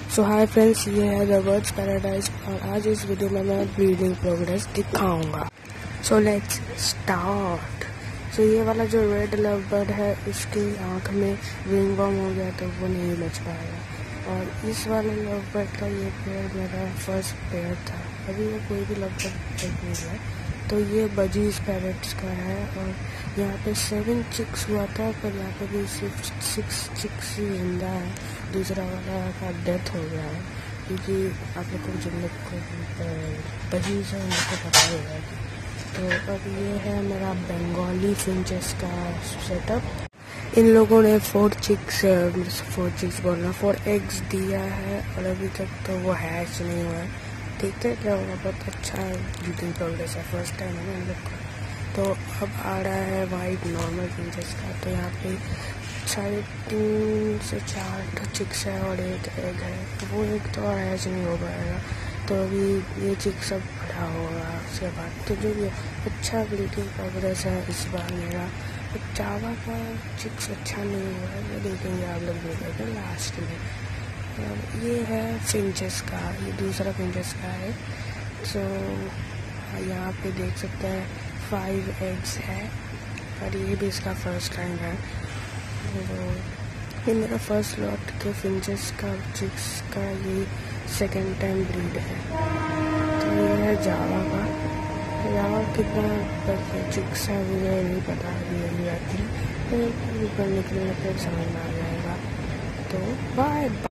सो hi friends, ये है the birds paradise और आज इस वीडियो में मैं ब्रीडिंग प्रोग्रेस दिखाऊंगा। So let's start. सो ये वाला जो रेड लव बर्ड है, इसकी आँख में विंगवर्म हो गया तो वो नहीं बच पाएगा। और इस वाले लव बर्ड का ये पेयर मेरा फर्स्ट पेयर था। अभी वो कोई भी लव बर्ड नहीं है। तो ये बजीज पैरेट्स का है और यहाँ पे 7 चिक्स हुआ था, पर यहाँ पे भी सिर्फ 6 चिक्स ही जिंदा है। दूसरा वाला का डेथ हो गया है, क्योंकि आप लोग को जिन लोग को बजीज है उनको पता होगा। तो अब ये है मेरा बंगाली फिंचेस का सेटअप। इन लोगों ने 4 चिक्स बोलना 4 एग्स दिया है और अभी तक तो वो हैच नहीं हुआ है। देखते क्या होगा, बहुत अच्छा ब्रीडिंग प्रोग्रेस है, फर्स्ट टाइम है ना इन लोग का। तो अब आ रहा है वाइट नॉर्मल फिंचेस का। तो यहाँ पे 3.5 से 4 चिक्स है और 1 एग है। वो एक तो हैच नहीं हो पाएगा, तो अभी ये चिक सब बड़ा होगा उसके बाद। तो जो ये अच्छा ब्रीडिंग प्रोग्रेस है इस बार मेरा। जावा का चिक्स अच्छा नहीं हुआ है, वो देखेंगे आप लोग देखेंगे लास्ट में। ये है फिंचेस का, ये दूसरा फिंचेस का है। सो यहाँ पे देख सकते हैं 5 एग्स है, पर ये भी इसका फर्स्ट टाइम है। ये मेरा फर्स्ट लॉट के फिंचेस का चिक्स का ये सेकेंड टाइम ब्रीड है। तो ये है जावा का। जावा कितना चिक्स है मुझे नहीं पता अभी, ऊपर निकलने पर समझ में आ जाएगा। तो बाय बाय।